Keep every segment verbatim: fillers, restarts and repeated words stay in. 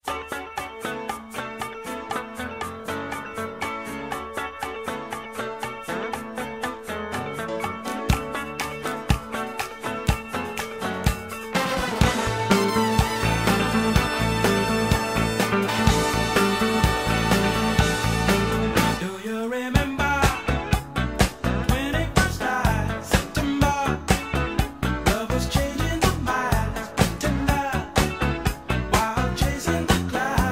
Chasing the clouds.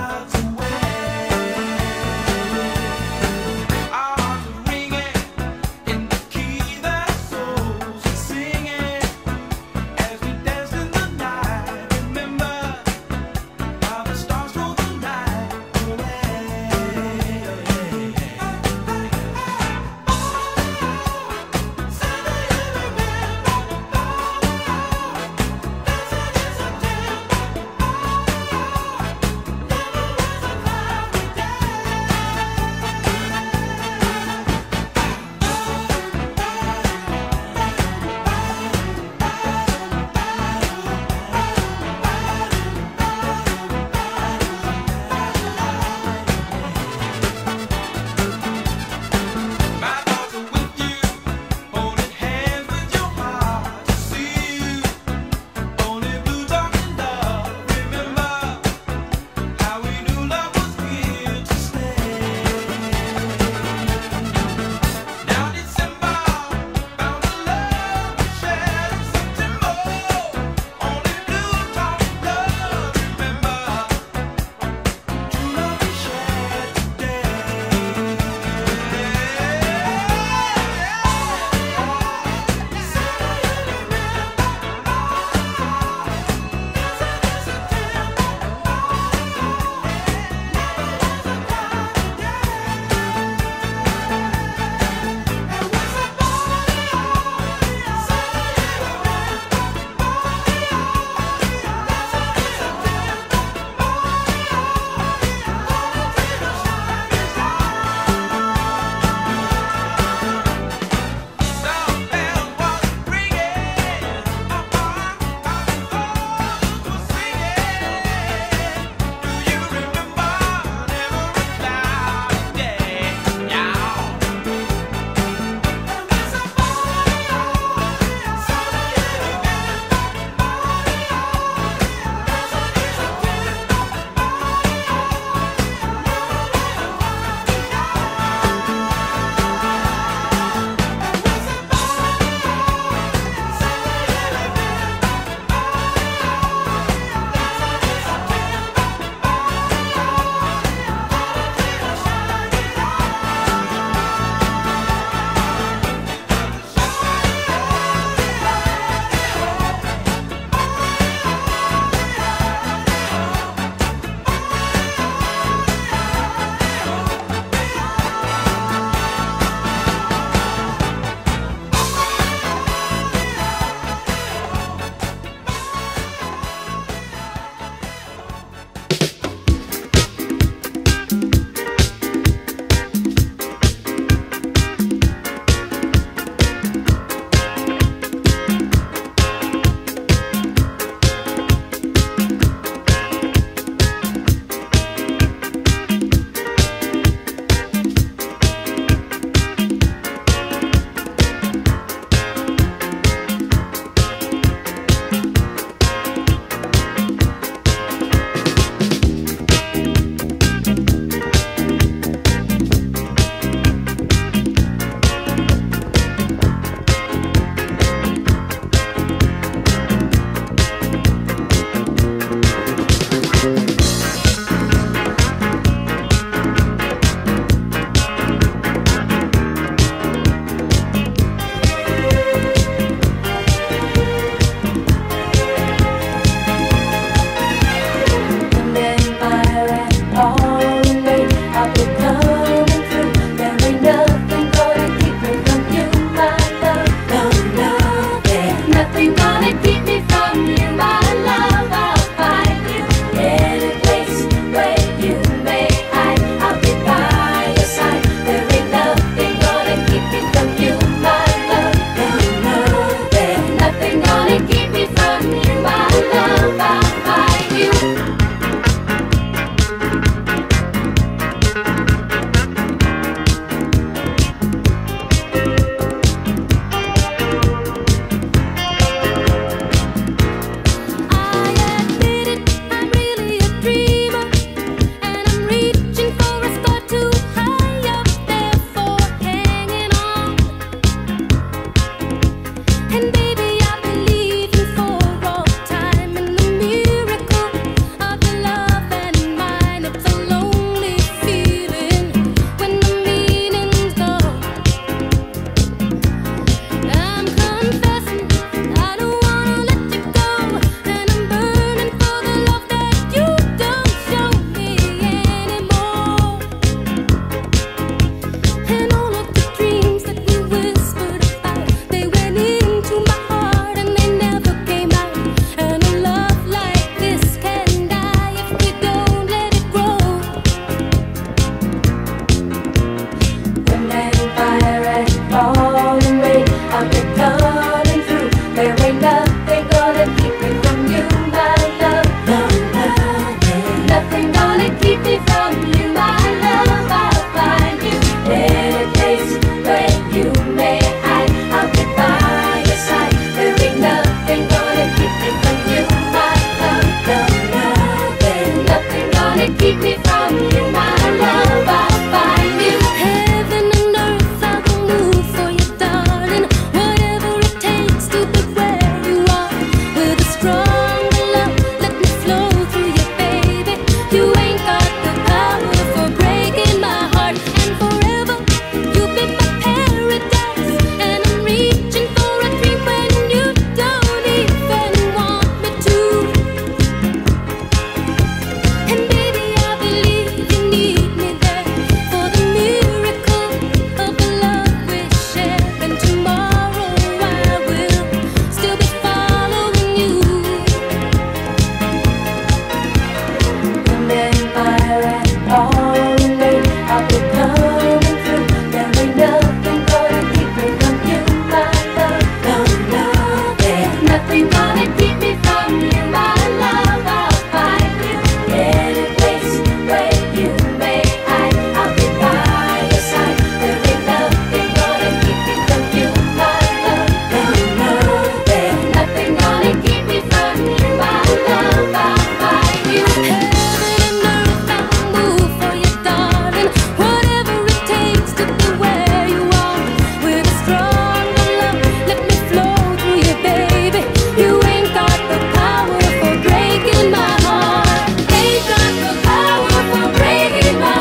nothing gonna keep me from you, my love. I'll find you any place where you may hide. I'll be by your side. There ain't nothing gonna keep me from you, my love. No, no, there's nothing gonna keep me from you, my love. I'll find you. Heaven and earth, I will move for you, darling. Whatever it takes to be where you are. With a stronger love, let me flow through you, baby. You ain't got the power for breaking my heart. Ain't got the power for breaking my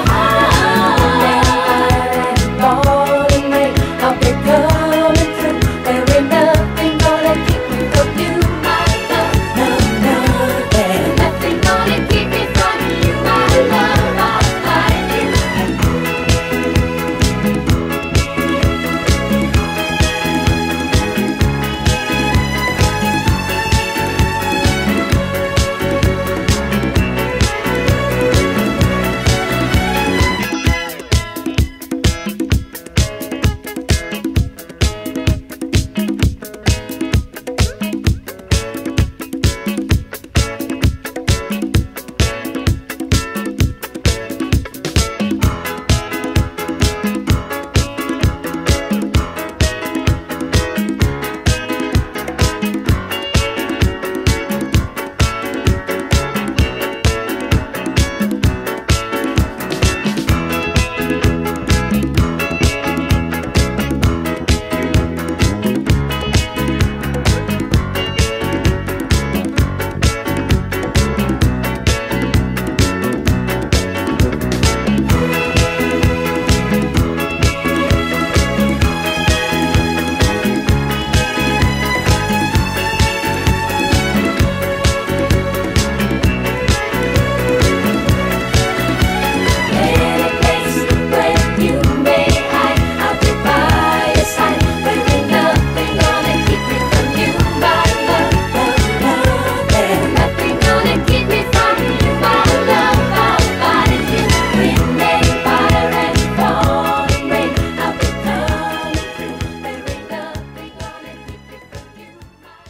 heart. Falling rain, I'll be coming through. There ain't nothing gonna keep me from you, my love. No, no, there's nothing gonna keep me from you, my love. I'll find you. Any place where you may hide, I'll be by your side. There ain't nothing gonna keep me from you, my love. No, no, there's nothing gonna keep me from you, my love. I'll find you. Wind and fire and falling rain, I'll be coming through. There ain't nothing gonna keep me from you, my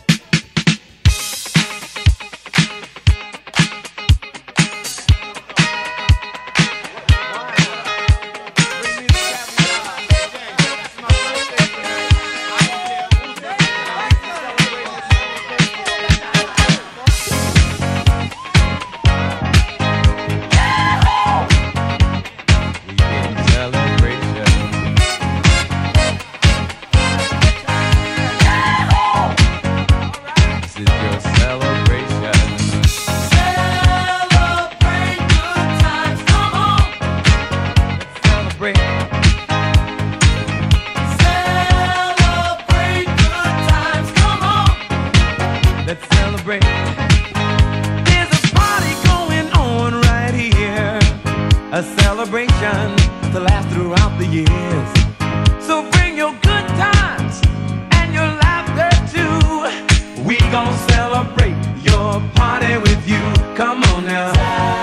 Let's celebrate. There's a party going on right here, a celebration to last throughout the years. So bring your good times and your laughter too. We gon' celebrate your party with you. Come on now.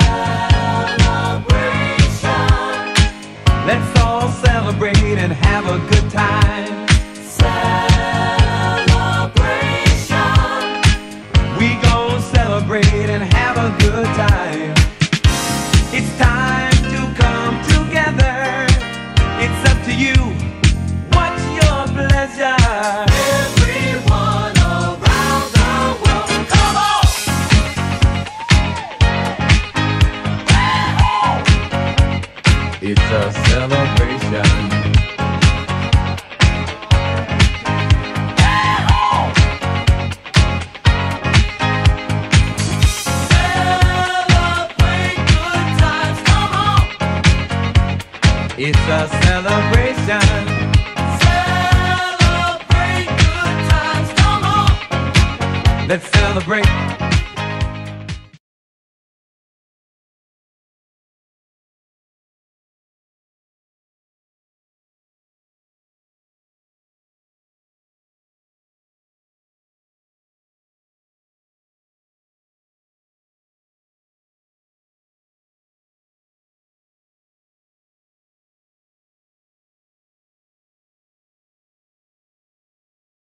celebration. Let's all celebrate and have a good time. Celebration. We gon' celebrate and have a good time. It's time to come together. It's up to you. What's your pleasure? Everyone around the world, come on. It's a celebration. Celebrate good times, come on. It's a celebration. Celebrate good times, come on. Let's celebrate.